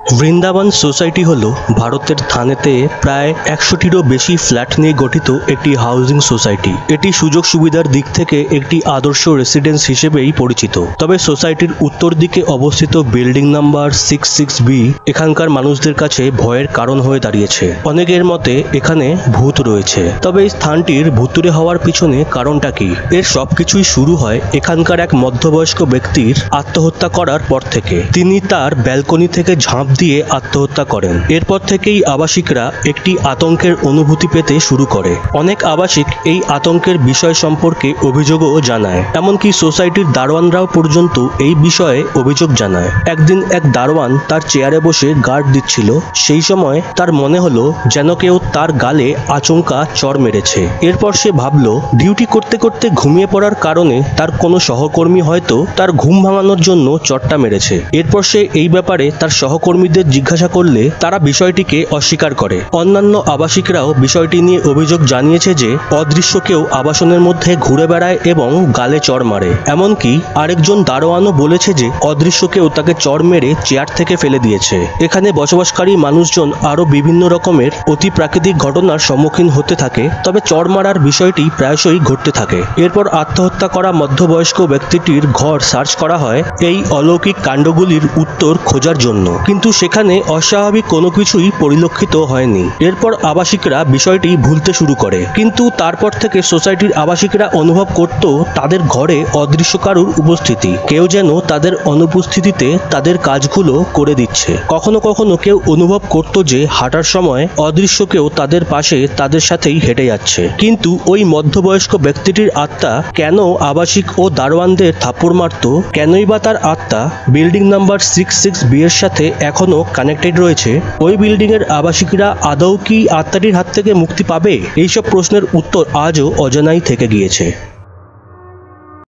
Vrindavan society হলো ভারতের থানেতে প্রায় 100টিরও বেশি ফ্ল্যাট নিয়ে গঠিত একটি হাউজিং সোসাইটি। এটি সুযোগ সুবিধার দিক থেকে একটি আদর্শ রেসিডেন্স হিসেবেই পরিচিত। তবে সোসাইটির উত্তর দিকে অবস্থিত বিল্ডিং নাম্বার 66B এখানকার মানুষদের কাছে ভয়ের কারণ হয়ে দাঁড়িয়েছে। অনেকের মতে এখানে ভূত রয়েছে। তবে এই স্থানটির ভুতুড়ে হওয়ার পিছনে কারণটা কি? এর সবকিছুই শুরু হয় এখানকার এক মধ্যবয়স্ক ব্যক্তির আত্মহত্যা করার পর থেকে। তিনি তার ব্যালকনি থেকে ঝাঁপ দিয়ে আত্মহত্যা করেন। এরপর থেকেই আবাসিকরা একটি আতঙ্কের অনুভূতি পেতে শুরু করে। অনেক আবাসিক এই আতঙ্কের বিষয় সম্পর্কে অভিযোগও জানায়। এমনকি সোসাইটির দারোয়ানরাও পর্যন্ত এই বিষয়ে অভিযোগ জানায়। একদিন এক দারোয়ান তার চেয়ারে বসে গার্ড দিচ্ছিল। সেই সময় তার মনে হলো যেন কেউ তার গালে আচমকা চড় মেরেছে। এরপর সে ভাবল ডিউটি করতে করতে ঘুমিয়ে পড়ার কারণে তার কোনো সহকর্মী হয়তো তার ঘুম ভাঙানোর জন্য চড়টা মেরেছে। এরপর সে এই ব্যাপারে তার সহকর্মীদের জিজ্ঞাসা করলে তারা বিষয়টিকে অস্বীকার করে। অন্যান্য আবাসিকরাও বিষয়টি নিয়ে অভিযোগ জানিয়েছে যে অদৃশ্য কেউ আবাসনের মধ্যে ঘুরে বেড়ায় এবং গালে চড় মারে। এমনকি আরেকজন দারোয়ানও বলেছে যে অদৃশ্য কেউ তাকে চড় মেরে চেয়ার থেকে ফেলে দিয়েছে। এখানে বসবাসকারী মানুষজন আরো বিভিন্ন রকমের অতি প্রাকৃতিক ঘটনার সম্মুখীন হতে থাকে। তবে চড় মারার বিষয়টি প্রায়শই ঘটতে থাকে। এরপর আত্মহত্যা করা মধ্যবয়স্ক ব্যক্তিটির ঘর সার্চ করা হয় এই অলৌকিক কাণ্ডগুলির উত্তর খোঁজার জন্য, কিন্তু সেখানে অস্বাভাবিক কোনো কিছুই পরিলক্ষিত হয়নি। এরপর আবাসিকরা বিষয়টি ভুলতে শুরু করে, কিন্তু তারপর থেকে সোসাইটির আবাসিকরা অনুভব করত তাদের ঘরে অদৃশ্য কারুর উপস্থিতি। কেউ যেন তাদের অনুপস্থিতিতে তাদের কাজগুলো করে দিচ্ছে। কখনো কখনো কেউ অনুভব করত যে হাঁটার সময় অদৃশ্য কেউ তাদের পাশে তাদের সাথেই হেঁটে যাচ্ছে। কিন্তু ওই মধ্যবয়স্ক ব্যক্তিটির আত্মা কেন আবাসিক ও দারোয়ানদের থাপ্পড় মারত? কেনই বা তার আত্মা বিল্ডিং নাম্বার 66B এর সাথে এখনো কানেক্টেড রয়েছে? ওই বিল্ডিং এর আবাসিকরা আদৌ কি আত্মাটির হাত থেকে মুক্তি পাবে? এইসব প্রশ্নের উত্তর আজও অজানাই থেকে গিয়েছে।